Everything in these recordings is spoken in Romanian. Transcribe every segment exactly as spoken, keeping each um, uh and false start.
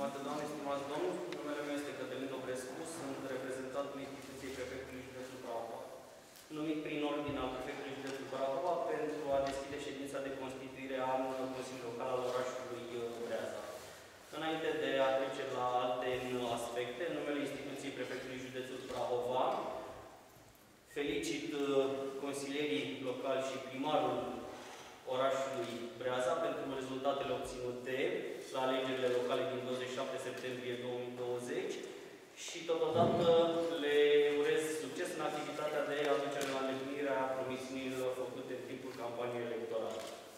Stimate doamne, stimați domnul, numele meu este Cătălin Dobrescu, sunt reprezentantul instituției prefectului județul Prahova, numit prin ordine al prefectului județul Prahova pentru a deschide ședința de constituire a Consiliului Local al orașului Breaza. Înainte de a trece la alte aspecte, în numele instituției prefectului județul Prahova, felicit consilierii locali și primarul orașului Breaza pentru rezultatele obținute la alegerile locale din douăzeci și șapte septembrie două mii douăzeci și totodată le urez succes în activitatea de aducere la îndeplinirea promisiunilor făcute în timpul campaniei electorale.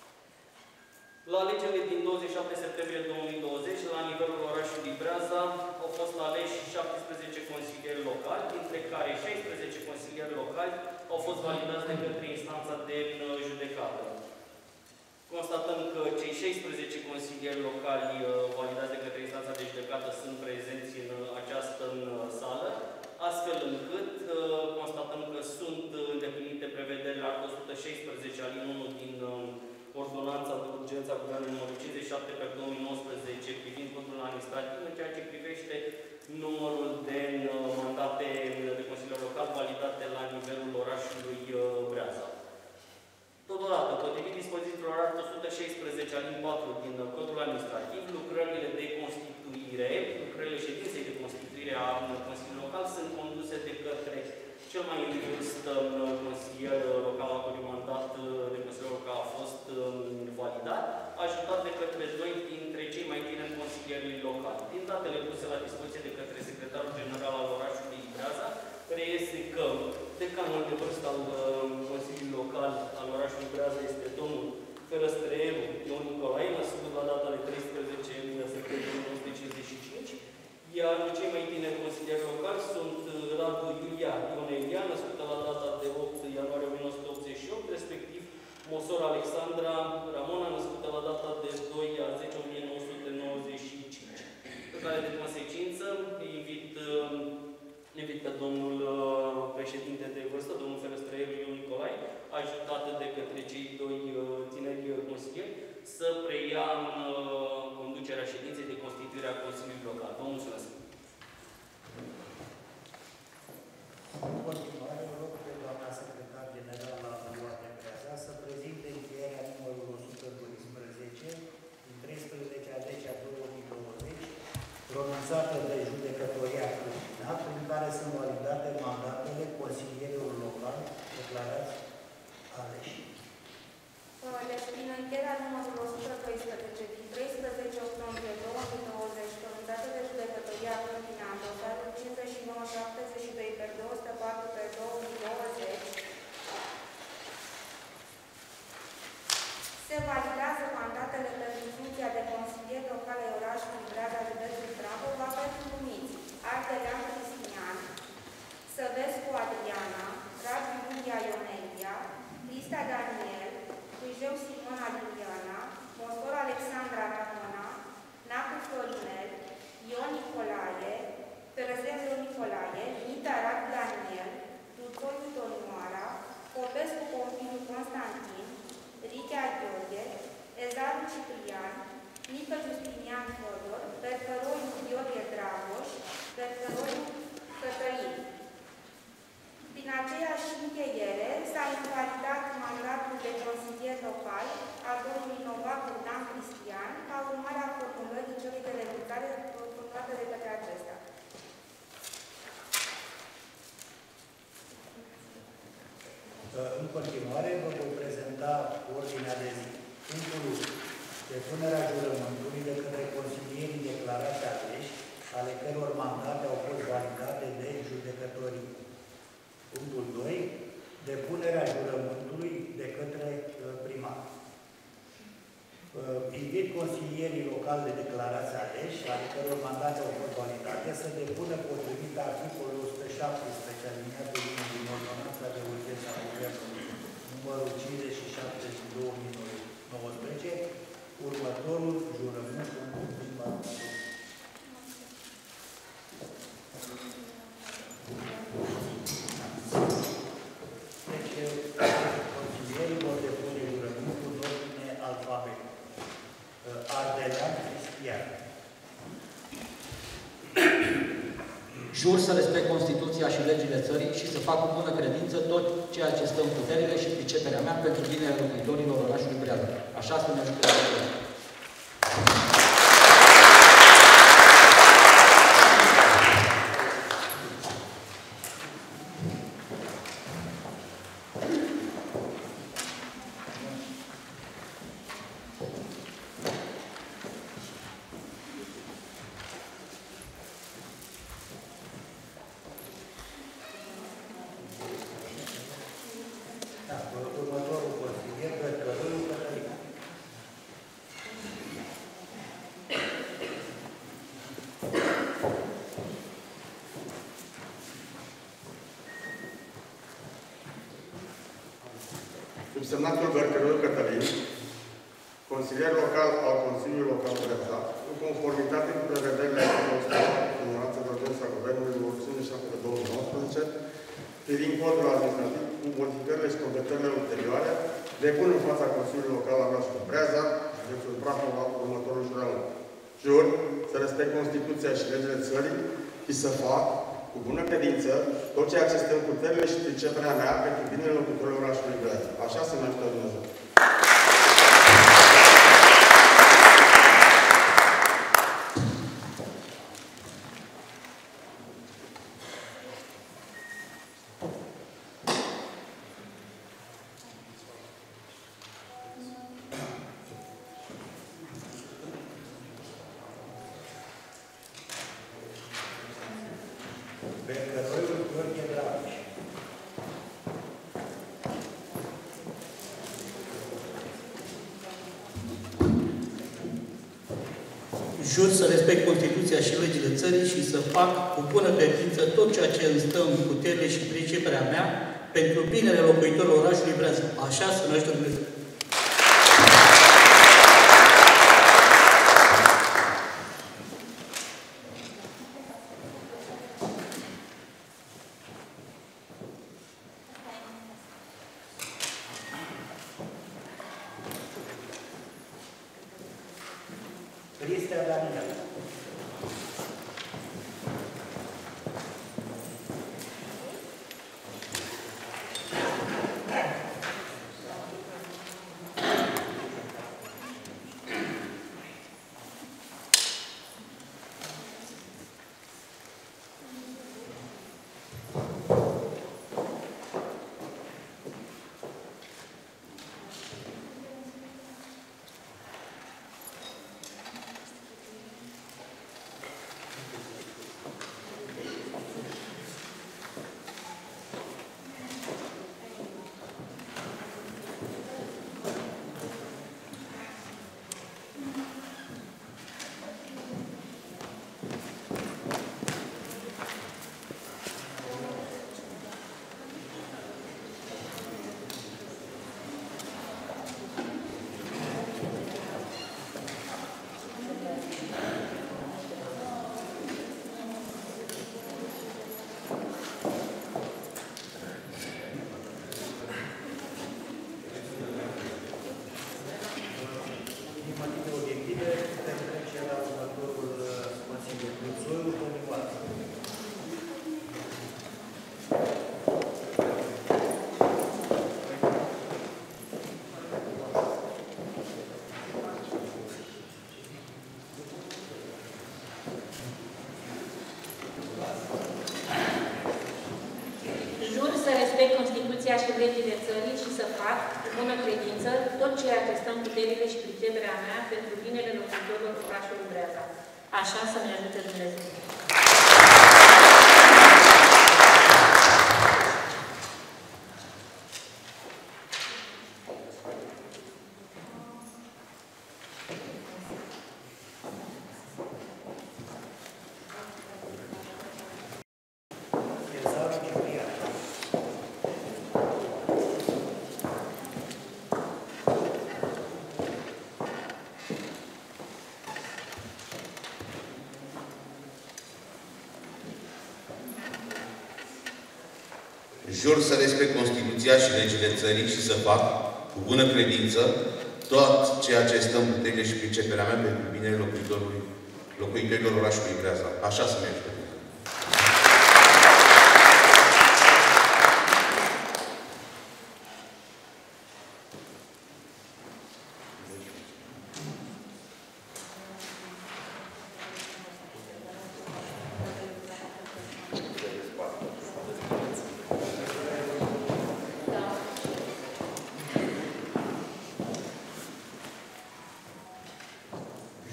La alegerile din douăzeci și șapte septembrie două mii douăzeci, la nivelul orașului Breaza, au fost aleși șaptesprezece consilieri locali, dintre care șaisprezece consilieri locali au fost validați de către instanța de judecată. Constatăm că cei șaisprezece consilieri locali validați de către instanța de judecată sunt prezenți în această sală, astfel încât constatăm că sunt îndeplinite prevederile articolul o sută șaisprezece alin unu din Ordonanța de urgență a Guvernului numărul cincizeci și șapte pe două mii nouăsprezece privind controlul administrativ în ceea ce privește numărul de mandate de consilier local validate la nivelul orașului Breaza. Totodată, potrivit dispozițiilor articolul o sută șaisprezece alin patru din Codul Administrativ, lucrările de constituire, lucrările ședinței de constituire a Consiliului Local sunt conduse de către cel mai în vârstă consilier local, a cărui mandat de consilier local a fost validat, ajutat de către doi dintre cei mai tineri consilieri locali. Din datele puse la dispoziție de către secretarul general al orașului Breaza, reiese că decanul de vârstă al Consiliului Local al orașului Breaza este domnul Ferăstrăelu Ion Nicolae, născut la data de treisprezece septembrie o mie nouă sute cincizeci și cinci, iar cei mai tineri consilieri locali sunt Radu Iulia Ionelia, născută la data de opt ianuarie o mie nouă sute optzeci și opt, respectiv Mosor Alexandra Ramona, născută la data de doi a zece o mie nouă sute nouăzeci și cinci. Pe care de consecință invit invit pe domnul președinte de vârstă, domnul Ferăstrăelu Ion Nicolae, ajutat de către cei doi tineri consilieri, să preia în conducerea ședinței de constituire a Consiliului Local. Vă mulțumesc! În continuare, rog pe doamna secretar general la U A T Breaza să prezinte încheierea numărul o sută doisprezece din treisprezece a zece a două mii douăzeci, pronunțată de judecătoria Câmpina, prin care sunt validate mandatele consilierilor locali declarați aleși. Deci, prin încheierea numărul o sută doisprezece din treisprezece octombrie două mii douăzeci, pronunțată de judecătoria Câmpina, în dosarul cincizeci și nouă șaptezeci și doi pe două sute patru pe două mii douăzeci, se validează mandatele pentru funcția de consilier local al orașului Breaza, județul Prahova, pentru numiți Ardelean Cristian, Săvescu Adriana, Radu Iulia Ionelia, Crista Daniel, Cuijeu Simona Liliana, Mosor Alexandra Ramona, Nacu Florinel, Ion Nicolae, Ferăstrăelu Nicolae, Nita Rad Daniel, Duțoiu Tonioara, Popescu Pompiliu Constantin, Ritea Gheorghe, Ezaru Ciprian, Nică Justinian Fodor, Bercăroiu Gheorghe Dragoș, Bercăroiu Cătălin. Prin aceeași încheiere s-a invalidat mandatul de consilier local al domnului Novac Bogdan Cristian, ca urmare a formulării celui de renunțare formulată de către acesta. În continuare, vă voi prezenta ordinea de zi. Punctul depunerea jurământului de către consilierii declarați aleși, ale căror mandate au fost validate de judecătorii. Punctul doi. Depunerea jurământului de către primar. Invit consilierii locali de declarați aleși, ale căror mandate au fost validate, să depună potrivit articolul o sută șaptesprezece aliniatul unu din Ordonanța de urgență a Guvernului numărul cincizeci și șapte din două mii nouăsprezece, următorul jurământ în limba română. Deci, consilierii vor depune jurământul în ordine alfabetică. Ardelean Cristian. Jur să respect Constituția și legile țării și să fac cu bună credință tot ceea ce stă în puterile și priceperea mea pentru binele locuitorilor orașului Breaza. Așa să-mi ajute Dumnezeu. Următorul consilier, Bercăruiu Cătălin. Subsemnatul Bercăruiu Cătălin, consilier local al Consiliului Local Breaza, în conformitate cu prevederile Ordonanța de Urgență a Guvernului numărul cincizeci și șapte pe două mii nouăsprezece, privind codul administrativ cu modificările și completările ulterioare, depun în fața Consiliului Local al orașului Breaza, județul Prahova, următorul jurământ. Jur să respect Constituția și legile țării și să fac, cu bună credință, tot ceea ce stă în puterile și priceperea mea pentru binele locuitorilor orașului Breaza. Așa să-mi ajută Dumnezeu. Bercăruiu Gheorghe Dragoș. Jur să respect Constituția și legile țării și să fac cu bună credință tot ceea ce îmi stă în putere și priceperea mea pentru binele locuitorilor orașului Breaza. Așa să ne ajute Dumnezeu. Cristea Daniel. Constituția și legile țării și să fac, cu bună credință, tot ceea ce stă în puterile și priceperea mea pentru binele locuitorilor orașului Breaza. Așa să ne ajute Dumnezeu. Jur să respect Constituția și legile țării și să fac, cu bună credință, tot ceea ce stă în putere și priceperea mea pentru binele locuitorilor orașului Breaza. Așa să ne ajute.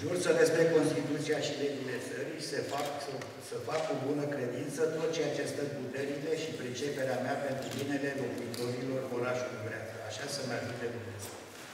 Jur să respect Constituția și legile țării și să fac, să, să fac cu bună credință tot ceea ce stă în puterile și priceperea mea pentru binele locuitorilor orașului Breaza. Așa să-mi ajute Dumnezeu.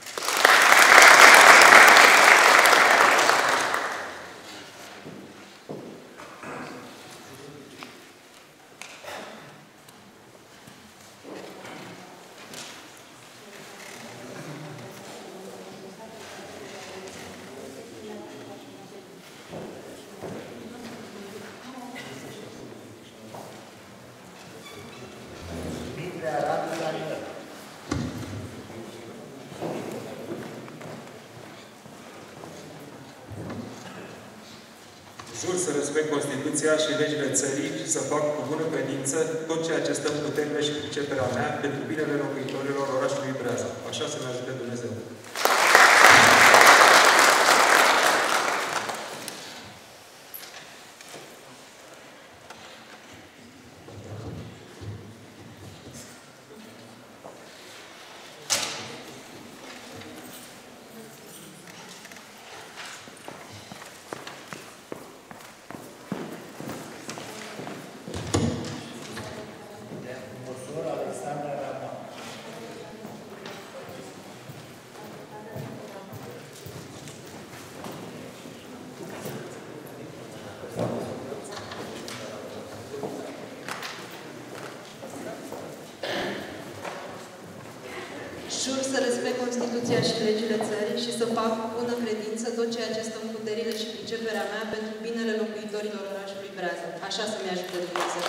Jur să respect Constituția și legile țării și să fac cu bună credință tot ceea ce stă în puterile și priceperea mea pentru binele locuitorilor orașului Breaza. Așa să-mi ajute Dumnezeu. Jur să respect Constituția și legile țării și să fac cu bună credință tot ceea ce stă în puterile și priceperea mea pentru binele locuitorilor orașului Breaza. Așa să-mi ajute Dumnezeu.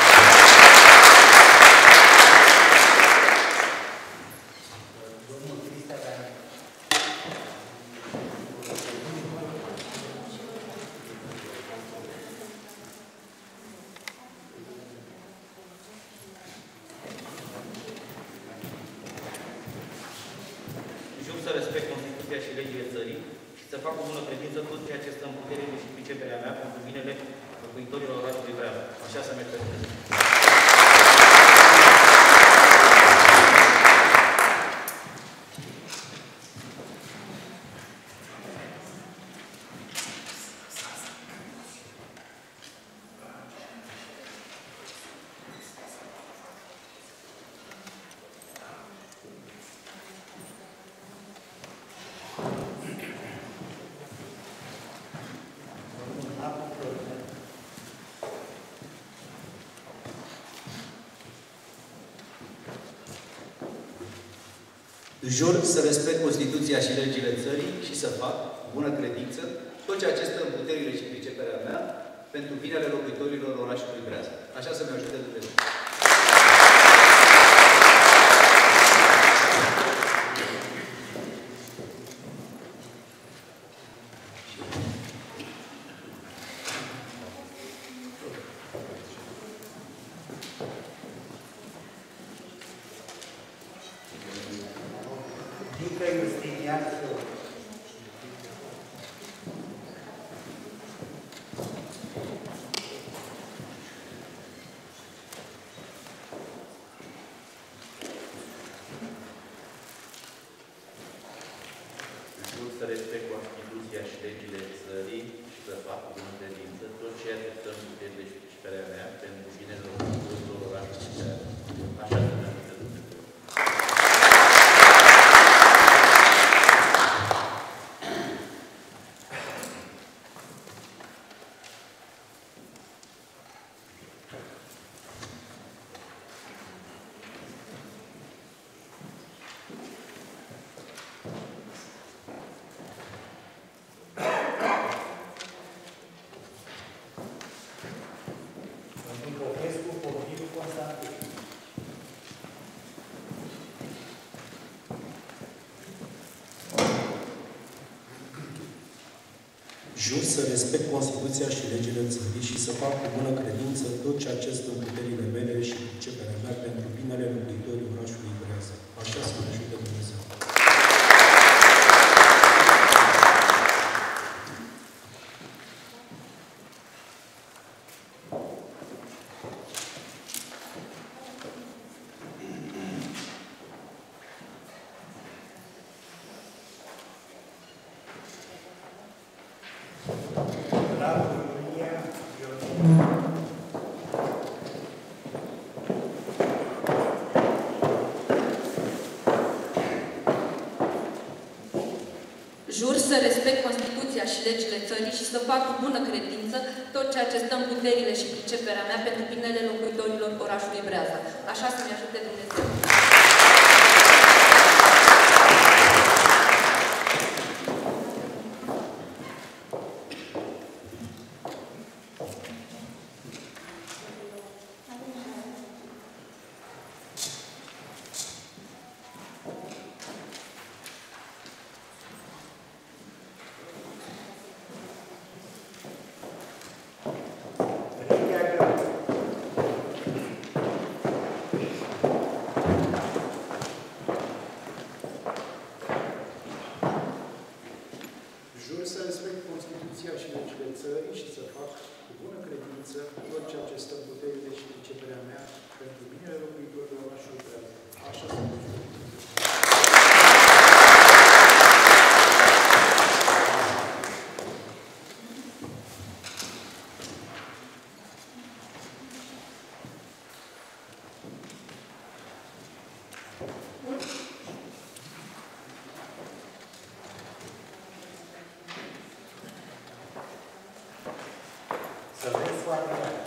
Să respect Constituția și legile țării și să fac cu bună credință tot ceea ce stă în puterile și priceperea mea pentru binele locuitorilor orașului Breaza. Așa să merg pe Dumnezeu. Jur să respect Constituția și legile țării și să fac, cu bună credință, tot ceea ce stă în puterile și priceperea mea pentru binele locuitorilor orașului Breaza. Așa să-mi ajute Dumnezeu. Să respect Constituția și legile țării și să fac cu bună credință tot ceea ce stă în puterile și priceperea mea pentru binele locuitorilor orașului Breaza. Așa să ne ajute Dumnezeu. Jur să respect Constituția și legile țării și să fac cu bună credință tot ceea ce stă în puterile mele și priceperea mea pentru binele locuitorii orașului Breaza. Așa să mă ajute Dumnezeu. Radu Iulia Ionescu. Jur să respect Constituția și legile țării și să fac cu bună credință tot ceea ce stă în puterile și priceperea mea pentru binele locuitorilor orașului Breaza. Așa să-mi ajute Dumnezeu. Jur să respect Constituția și legile țării și să fac cu bună credință tot ceea ce stă în puterile și priceperea mea pentru binele locuitorilor orașului Breaza. Așa să mă ajute. Să vezi foarte bine.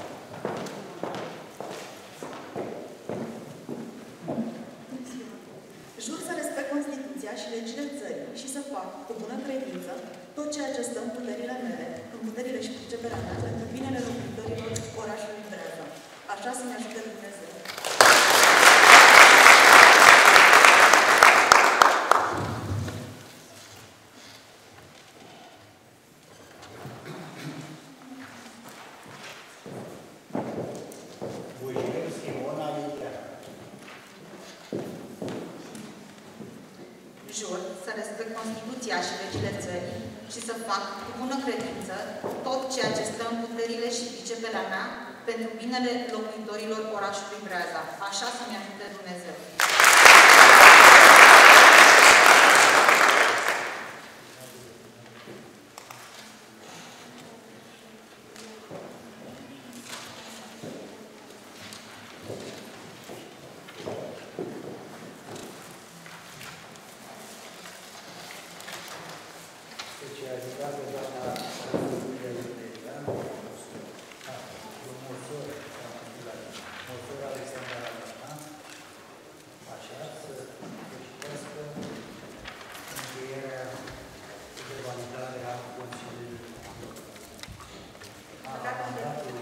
Jur să respect Constituția și legile țării și să fac cu bună credință tot ceea ce stă în puterile mele, în puterile și priceperea mea, pentru binele locuitorilor orașului Breaza. Așa să-mi ajute Dumnezeu. Bujiu Simona Iulia. Jur să respect Constituția și legile țării și să fac cu bună credință tot ceea ce stă în puterile și priceperea mea pentru binele locuitorilor orașului Breaza. Așa să-mi ajute Dumnezeu. Specializează doamna Iulia Iulia, măsură, măsură Alexandra Adana, așa, să citească încheierea de validare a Consiliului. A mandatului.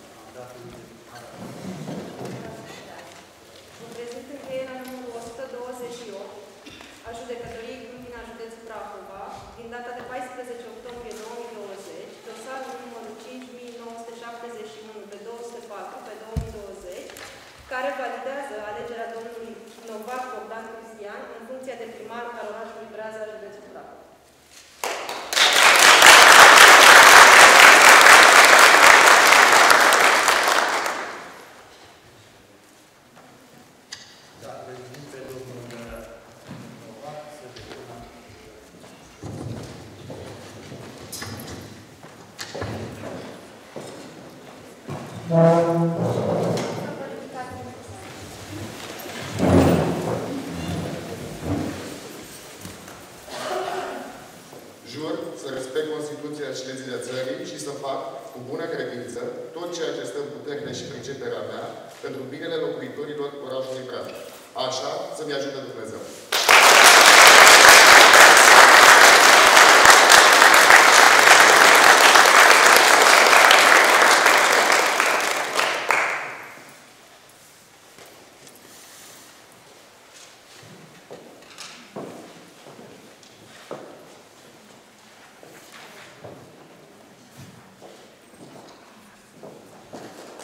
Vă prezint încheierea numărul o sută douăzeci și opt a Judecătoriei Câmpina, județul Prahova, din data de paisprezece octombrie două mii douăzeci, dosarul numărul cinci mii nouă sute șaptezeci și unu pe două sute patru pe două mii douăzeci, care validează alegerea domnului Novac Bogdan Cristian în funcția de primar al orașului Breaza, județul Prahova. Da, îl invit pe domnul Novac să depună. Jur să respect Constituția și legile țării și să fac cu bună credință tot ceea ce stă în puterile și priceperea mea pentru binele locuitorilor orașului Breaza. Așa să-mi ajute Dumnezeu.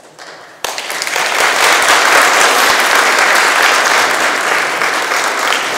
Să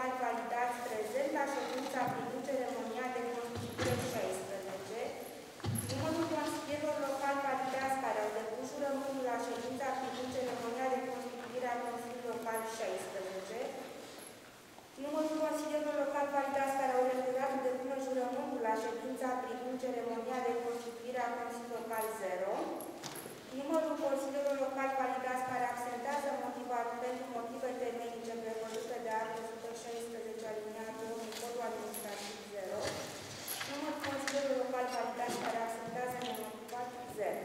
locali validați prezent la ședința privind ceremonia de constituire șaisprezece, numărul consilierilor locali validați care au depus jurământul la ședința privind ceremonia de constituire a Consiliului Local șaisprezece, numărul consilierilor locali validați care au refuzat să depună jurământul la ședința privind ceremonia de constituire a Consiliului Local zero, numărul consilierilor locali validați care absentează motivat pentru motive temenice prevăzute de articolul o sută șaisprezece alineatul unu codul administrativ zero, numărul consilierilor locali validați care absentează nemotivat zero.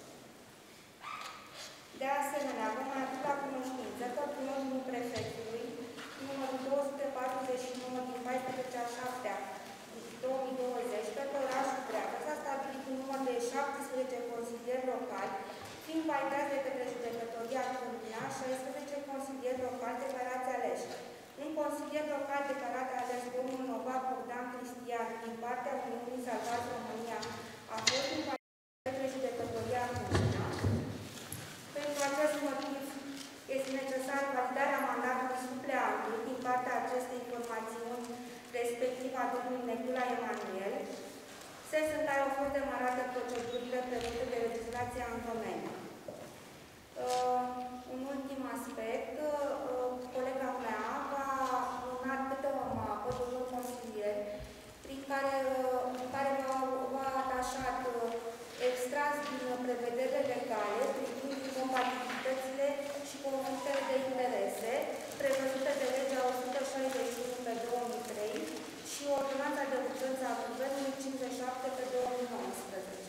De asemenea, vom aduce la cunoștință că prin ordinul prefectului, numărul două sute patruzeci și nouă din paisprezece a șaptea două mii douăzeci, pentru orașul Dreapta s-a stabilit un număr de șaptesprezece consilieri locali, fiind validați de către Judecătoria Câmpina, șaisprezece consilieri locali declarați aleși. Un consilier local declarat ales, domnul Nova Bogdan Cristian, din partea Uniunii Salvați România, a fost invalidat de către Judecătoria Câmpina. Pentru acest motiv este necesară validarea mandatului supleantului din partea acestei formațiuni, respectiv a domnului Necula Emanuel, sens în care au fost demarate procedurile prevăzute de legislația în domeniu. Uh, un ultim aspect, uh, colega mea va luna câte o mapă de un consilier prin care, uh, în care v-a atașat uh, extras din prevederile legale privind compatibilitățile și conflictele de interese prevăzute de legea o sută șaizeci și unu pe două mii trei și ordonanța de urgență a Guvernului cincizeci și șapte pe două mii nouăsprezece.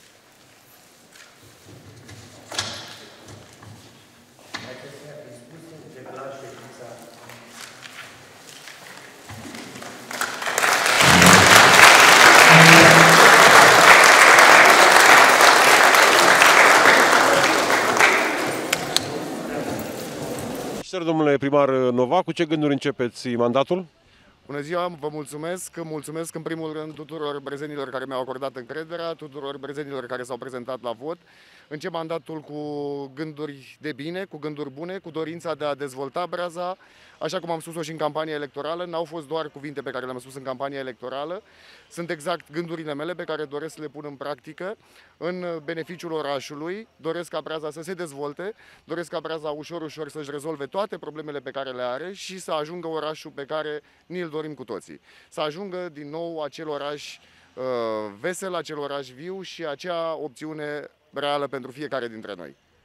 Acestea dispuse, declar ședința. Domnule primar Nova, cu ce gânduri începeți mandatul? Bună ziua, vă mulțumesc. Mulțumesc în primul rând tuturor brezenilor care mi-au acordat încrederea, tuturor brezenilor care s-au prezentat la vot. Încep mandatul cu gânduri de bine, cu gânduri bune, cu dorința de a dezvolta Breaza. Așa cum am spus-o și în campania electorală, n-au fost doar cuvinte pe care le-am spus în campania electorală, sunt exact gândurile mele pe care doresc să le pun în practică în beneficiul orașului. Doresc ca Breaza să se dezvolte, doresc ca Breaza ușor, ușor să-și rezolve toate problemele pe care le are și să ajungă orașul pe care ni-l dorim cu toții. Să ajungă din nou acel oraș uh, vesel, acel oraș viu și acea opțiune reală pentru fiecare dintre noi.